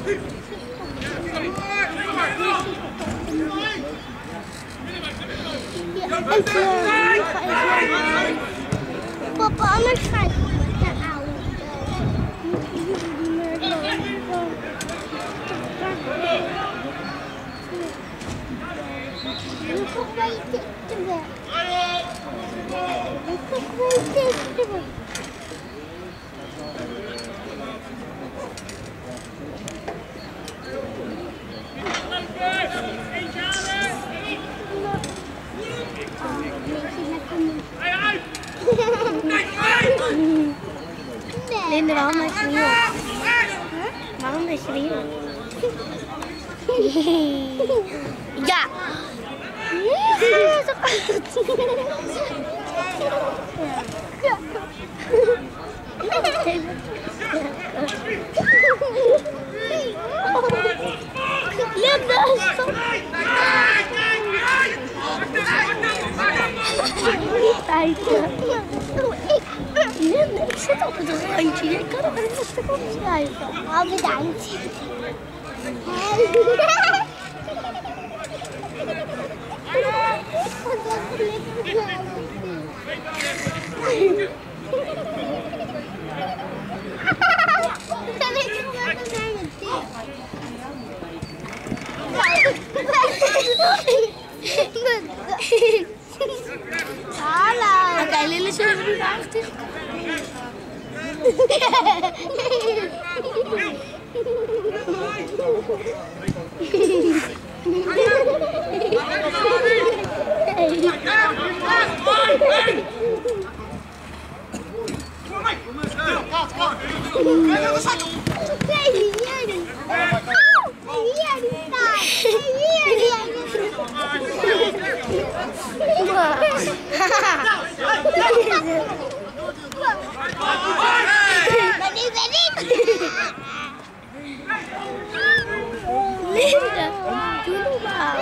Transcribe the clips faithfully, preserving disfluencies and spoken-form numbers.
Papa, anders ga ik naar oude. Nu komt bij je tikje weg. Nu komt bij je tikje weg. Linda, waarom is je niet op? Waarom is je niet op? Ja! Linda, stop! Linda, ik zit op het randje. Je kan er een stuk opschuiven. Oh, bedankt. Hallo. Oké, okay, Lille, zullen we nu eigenlijk tegen Linda, doe normaal.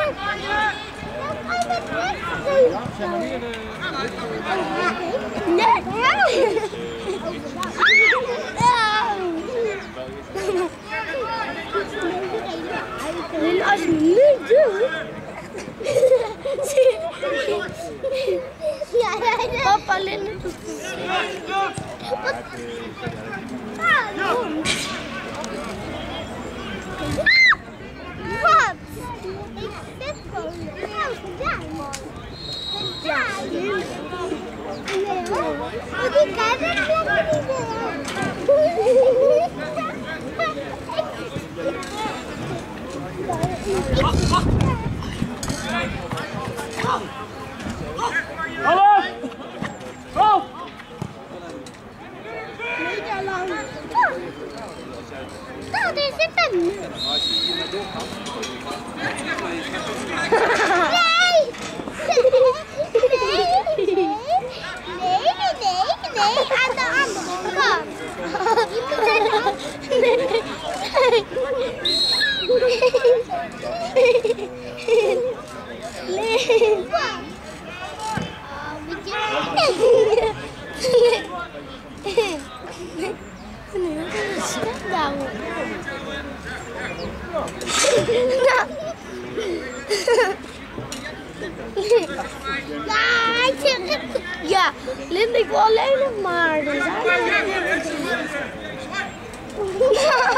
Linda, als je het nu doet. Papa, Linda doet het. Wat? Ik zit gewoon daar, man. Ja, nee hoor. Want ik kan het lekker niet Hallo! Go! Nederland. Nou, daar zit hem. Nee! Nee, nee, nee, nee, nee, aan de andere kant. Ja, Linda, ik wil alleen nog maar. Dus